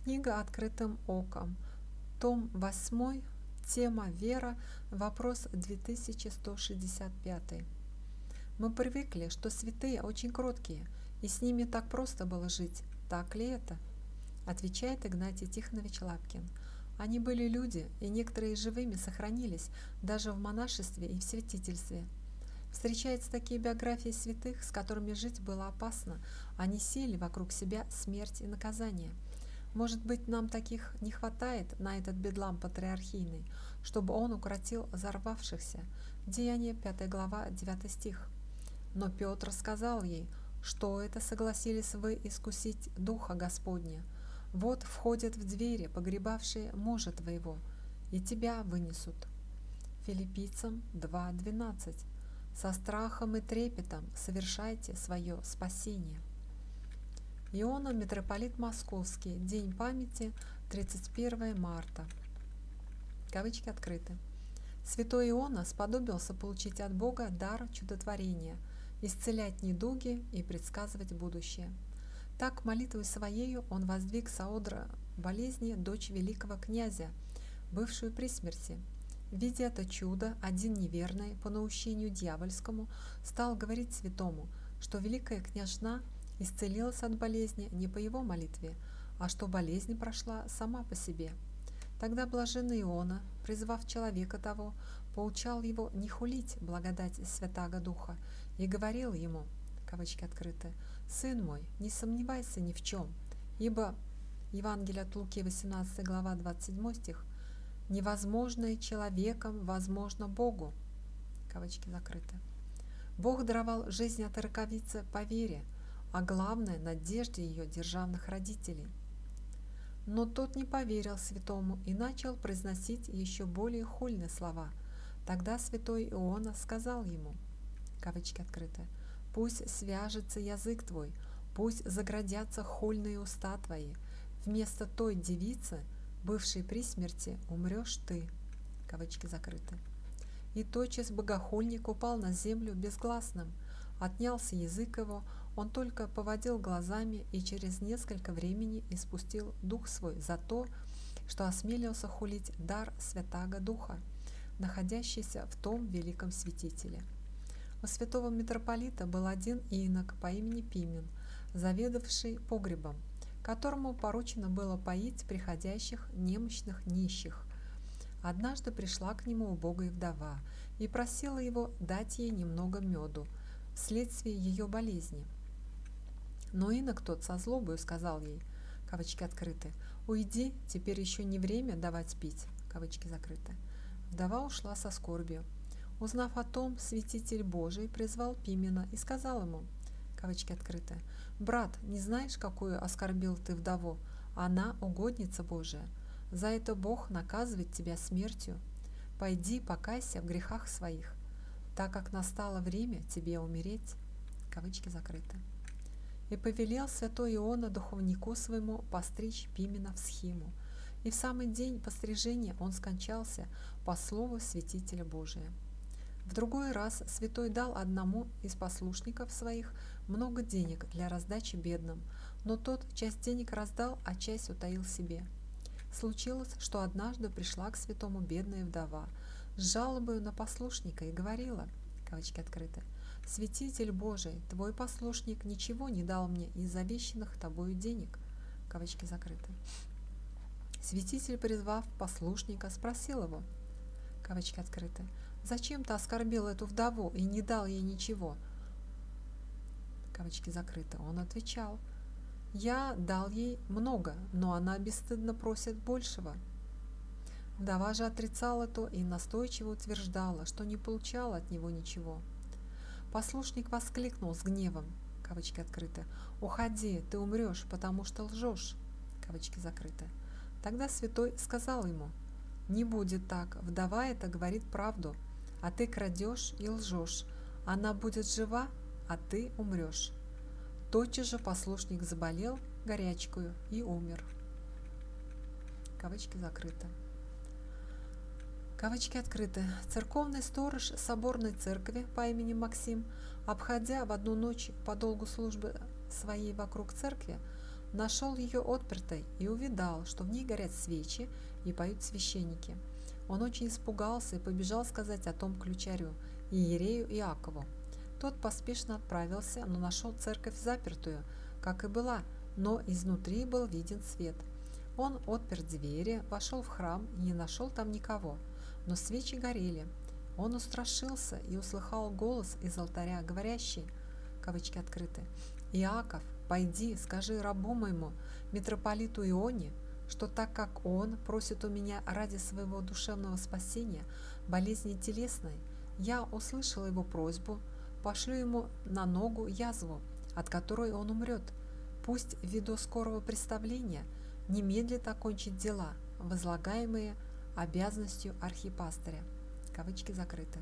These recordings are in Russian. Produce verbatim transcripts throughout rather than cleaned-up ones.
Книга «Открытым оком». Том восьмой. Тема «Вера». Вопрос две тысячи сто шестьдесят пять. Мы привыкли, что святые очень кроткие, и с ними так просто было жить. Так ли это? Отвечает Игнатий Тихонович Лапкин. Они были люди, и некоторые живыми сохранились даже в монашестве и в святительстве. Встречаются такие биографии святых, с которыми жить было опасно. Они сеяли вокруг себя смерть и наказание. Может быть, нам таких не хватает на этот бедлам патриархийный, чтобы он укротил взорвавшихся. Деяние, пятая глава, девятый стих. Но Петр сказал ей, что это согласились вы искусить Духа Господня. Вот входят в двери погребавшие мужа твоего, и тебя вынесут. Филиппийцам два двенадцать. Со страхом и трепетом совершайте свое спасение. Иона, митрополит Московский. День памяти, тридцать первое марта. Кавычки открыты. Святой Иона сподобился получить от Бога дар чудотворения, исцелять недуги и предсказывать будущее. Так, молитвой своею он воздвиг соодра болезни дочь великого князя, бывшую при смерти. Видя это чудо, один неверный, по наущению дьявольскому, стал говорить святому, что великая княжна исцелилась от болезни не по его молитве, а что болезнь прошла сама по себе. Тогда блаженный Иона, призвав человека того, поучал его не хулить благодать Святаго Духа и говорил ему, кавычки открыты, «Сын мой, не сомневайся ни в чем, ибо» Евангелие от Луки, восемнадцатая глава, двадцать седьмой стих, «невозможное человеком возможно Богу», кавычки закрыты. Бог даровал жизнь от раковицы по вере, а главное – надежде ее державных родителей. Но тот не поверил святому и начал произносить еще более хульные слова. Тогда святой Иона сказал ему, кавычки открыты, «Пусть свяжется язык твой, пусть заградятся хульные уста твои. Вместо той девицы, бывшей при смерти, умрешь ты», кавычки закрыты. И тотчас богохульник упал на землю безгласным, отнялся язык его, он только поводил глазами и через несколько времени испустил дух свой за то, что осмелился хулить дар Святаго Духа, находящийся в том великом святителе. У святого митрополита был один инок по имени Пимен, заведовавший погребом, которому поручено было поить приходящих немощных нищих. Однажды пришла к нему убогая вдова и просила его дать ей немного меду вследствие ее болезни. Но инок тот со злобою сказал ей, кавычки открыты, «Уйди, теперь еще не время давать пить», кавычки закрыты. Вдова ушла со скорбью. Узнав о том, святитель Божий призвал Пимена и сказал ему, кавычки открыты, «Брат, не знаешь, какую оскорбил ты вдову? Она угодница Божия. За это Бог наказывает тебя смертью. Пойди, покайся в грехах своих, так как настало время тебе умереть», кавычки закрыты. И повелел святой Иона духовнику своему постричь Пимена в схиму. И в самый день пострижения он скончался по слову святителя Божия. В другой раз святой дал одному из послушников своих много денег для раздачи бедным, но тот часть денег раздал, а часть утаил себе. Случилось, что однажды пришла к святому бедная вдова с жалобою на послушника и говорила, кавычки открыты, «Святитель Божий, твой послушник ничего не дал мне из завещанных тобою денег», кавычки закрыты. Святитель, призвав послушника, спросил его, кавычки открыты, «Зачем ты оскорбил эту вдову и не дал ей ничего?» Кавычки закрыты. Он отвечал, «Я дал ей много, но она бесстыдно просит большего». Вдова же отрицала то и настойчиво утверждала, что не получала от него ничего. Послушник воскликнул с гневом, кавычки открыты, «Уходи, ты умрешь, потому что лжешь», кавычки закрыты. Тогда святой сказал ему, «Не будет так, вдова эта говорит правду, а ты крадешь и лжешь, она будет жива, а ты умрешь». Тотчас же послушник заболел горячкою и умер. Кавычки закрыты. Кавычки открыты. Церковный сторож соборной церкви по имени Максим, обходя в одну ночь по долгу службы своей вокруг церкви, нашел ее отпертой и увидал, что в ней горят свечи и поют священники. Он очень испугался и побежал сказать о том ключарю, иерею Иакову. Тот поспешно отправился, но нашел церковь запертую, как и была, но изнутри был виден свет. Он отпер двери, вошел в храм и не нашел там никого, но свечи горели. Он устрашился и услыхал голос из алтаря, говорящий, кавычки открыты, «Иаков, пойди, скажи рабу моему, митрополиту Ионе, что так как он просит у меня ради своего душевного спасения болезни телесной, я услышал его просьбу, пошлю ему на ногу язву, от которой он умрет. Пусть ввиду скорого представления не медлит окончить дела, возлагаемые обязанностью архипастыря». Кавычки закрыты.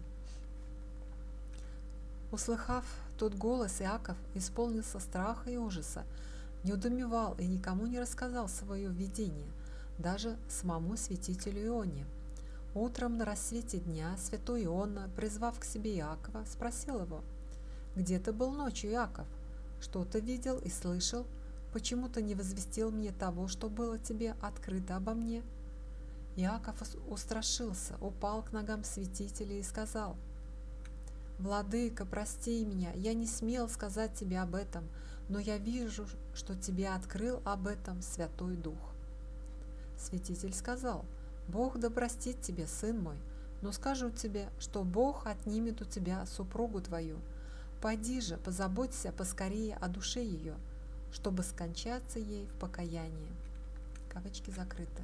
Услыхав тот голос, Иаков исполнился страха и ужаса, недоумевал и никому не рассказал свое видение, даже самому святителю Ионе. Утром на рассвете дня святой Иоанна, призвав к себе Иакова, спросил его: «Где ты был ночью, Иаков? Что ты видел и слышал? Почему ты не возвестил мне того, что было тебе открыто обо мне?» Иаков устрашился, упал к ногам святителя и сказал: «Владыка, прости меня, я не смел сказать тебе об этом, но я вижу, что тебе открыл об этом Святой Дух». Святитель сказал: «Бог да простит тебе, сын мой, но скажу тебе, что Бог отнимет у тебя супругу твою. Пойди же, позаботься поскорее о душе ее, чтобы скончаться ей в покаянии». Кавычки закрыты.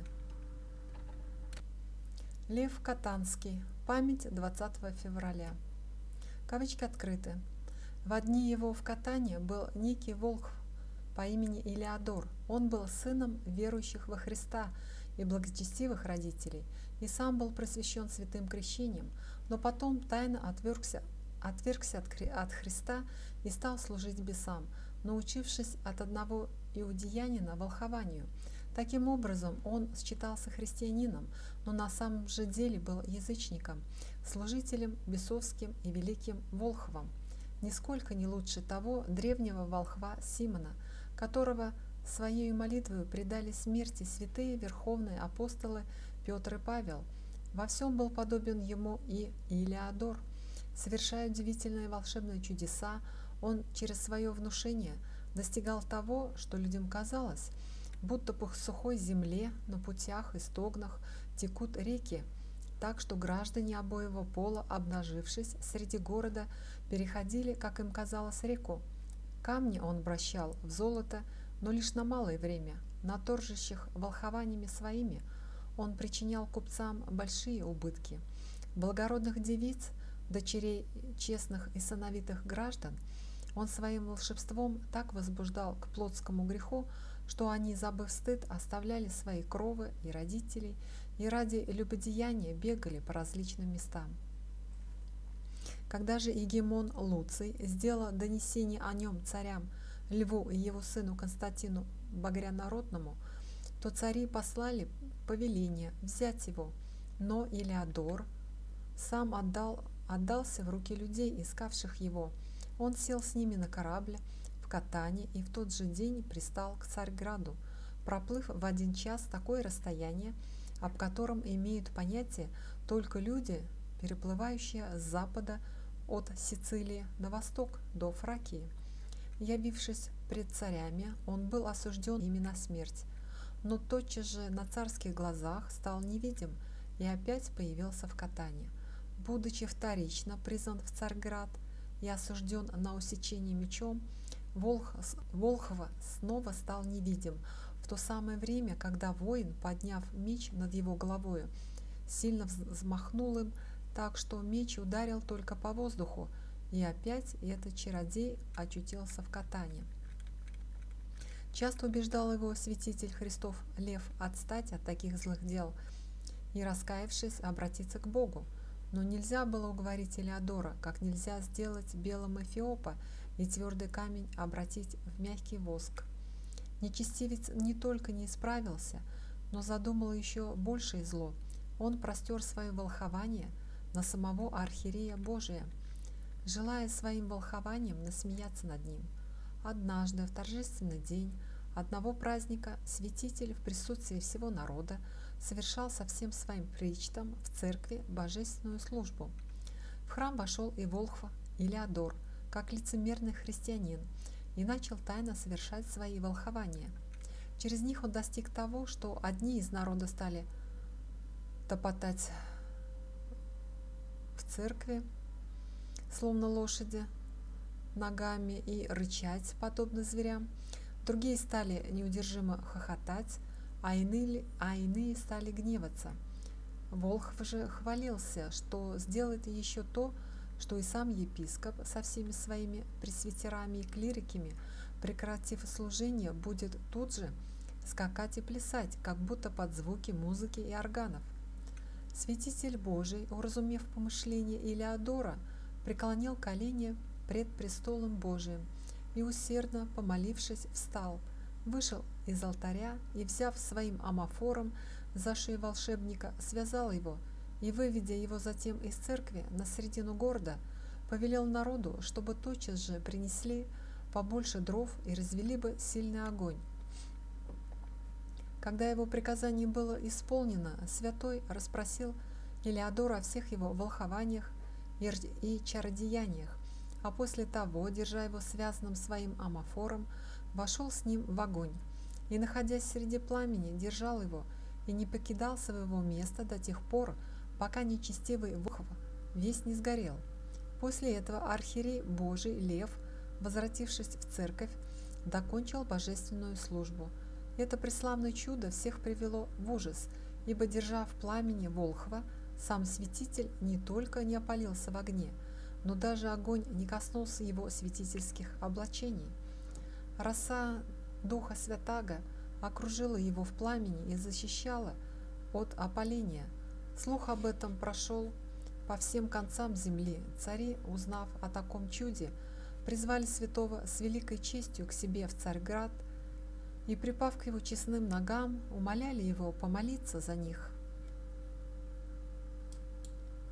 Лев Катанский. Память двадцатого февраля. Кавычки открыты. В дни его в Катане был некий волхв по имени Илеодор. Он был сыном верующих во Христа и благочестивых родителей, и сам был просвящен святым крещением, но потом тайно отвергся, отвергся от, от Христа и стал служить бесам, научившись от одного иудеянина волхованию. Таким образом, он считался христианином, но на самом же деле был язычником, служителем бесовским и великим волхвом, нисколько не лучше того древнего волхва Симона, которого своей молитвой предали смерти святые верховные апостолы Петр и Павел. Во всем был подобен ему и Илеодор. Совершая удивительные волшебные чудеса, он через свое внушение достигал того, что людям казалось, будто по сухой земле на путях и стогнах текут реки, так что граждане обоего пола, обнажившись среди города, переходили, как им казалось, реку. Камни он обращал в золото, но лишь на малое время. На торжищах волхованиями своими он причинял купцам большие убытки. Благородных девиц, дочерей честных и сановитых граждан, он своим волшебством так возбуждал к плотскому греху, что они, забыв стыд, оставляли свои кровы и родителей и ради любодеяния бегали по различным местам. Когда же Егемон Луций сделал донесение о нем царям Льву и его сыну Константину Багрянародному, то цари послали повеление взять его, но Илеодор сам отдал, отдался в руки людей, искавших его. Он сел с ними на корабль в Катане и в тот же день пристал к Царьграду, проплыв в один час такое расстояние, об котором имеют понятие только люди, переплывающие с запада от Сицилии на восток до Фракии. Явившись пред царями, он был осужден ими на смерть, но тотчас же на царских глазах стал невидим и опять появился в Катане. Будучи вторично призван в Царьград и осужден на усечение мечом, Волх, Волхва снова стал невидим, в то самое время, когда воин, подняв меч над его головою, сильно взмахнул им, так что меч ударил только по воздуху, и опять этот чародей очутился в Катане. Часто убеждал его святитель Христов Лев отстать от таких злых дел и, раскаявшись, обратиться к Богу. Но нельзя было уговорить Илеодора, как нельзя сделать белым Эфиопа и твердый камень обратить в мягкий воск. Нечестивец не только не исправился, но задумал еще большее зло. Он простер свое волхование на самого архиерея Божия, желая своим волхованием насмеяться над ним. Однажды, в торжественный день, одного праздника святитель в присутствии всего народа совершал со всем своим причтом в церкви божественную службу. В храм вошел и Волхв Илеодор, как лицемерный христианин, и начал тайно совершать свои волхования. Через них он достиг того, что одни из народа стали топотать в церкви, словно лошади, ногами и рычать, подобно зверям, другие стали неудержимо хохотать, а иные, а иные стали гневаться. Волхв же хвалился, что сделает еще то, что и сам епископ со всеми своими пресвитерами и клириками, прекратив служение, будет тут же скакать и плясать, как будто под звуки музыки и органов. Святитель Божий, уразумев помышления Илеодора, преклонил колени пред престолом Божиим и, усердно помолившись, встал, вышел из алтаря и, взяв своим амафором за шею волшебника, связал его и, выведя его затем из церкви на середину города, повелел народу, чтобы тотчас же принесли побольше дров и развели бы сильный огонь. Когда его приказание было исполнено, святой расспросил Илеодора о всех его волхованиях и чародеяниях, а после того, держа его связанным своим амафором, вошел с ним в огонь и, находясь среди пламени, держал его и не покидал своего места до тех пор, пока нечестивый Волхв весь не сгорел. После этого архиерей Божий Лев, возвратившись в церковь, докончил божественную службу. Это преславное чудо всех привело в ужас, ибо, держа в пламени Волхва, сам святитель не только не опалился в огне, но даже огонь не коснулся его святительских облачений. Роса Духа Святаго окружила его в пламени и защищала от опаления. Слух об этом прошел по всем концам земли. Цари, узнав о таком чуде, призвали святого с великой честью к себе в Царьград и, припав к его честным ногам, умоляли его помолиться за них.